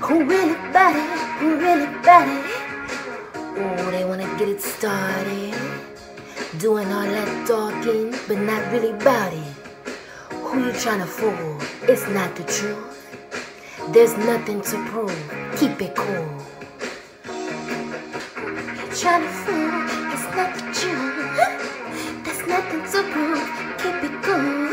Who really bad it? Who really bad it? Oh, they wanna get it started, doing all that talking, but not really about it. Who you tryna fool? It's not the truth. There's nothing to prove. Keep it cool. You're tryna fool? It's not the truth. There's nothing to prove. Keep it cool.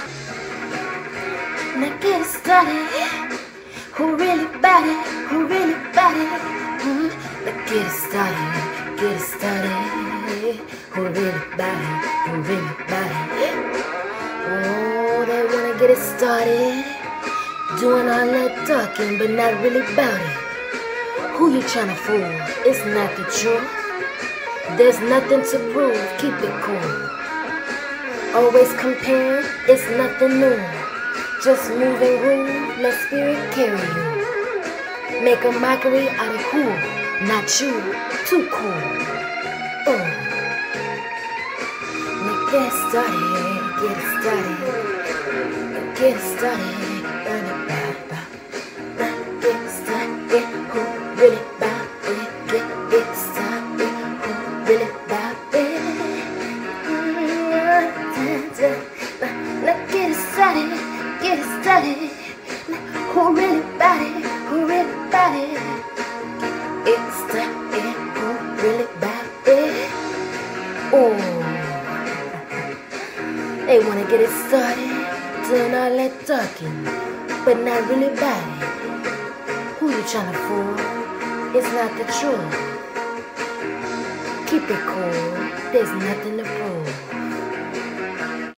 Now get it started. Who really bad it? Who really bad it? Now get it started. Get it started. Who really bad it? Who really bad it? Oh, they wanna get it started, doing all that talking, but not really about it. Who you tryna fool? It's not the truth. There's nothing to prove. Keep it cool. Always comparing, it's nothing new. Just move and groove, let spirit carry you. Make a mockery out of who? Not you. Too cool. Now get it started. Get it started. Get it started. Earn it back. Now get it started. Who really about it? Get it started. Who really about it? Now get it started. Get it started. Who really about it? Who really about it? Get it started. Who really about it? Oh. They wanna get it started, doing all that talking, but not really about it. Who you tryna fool? It's not the truth. Keep it cool. There's nothing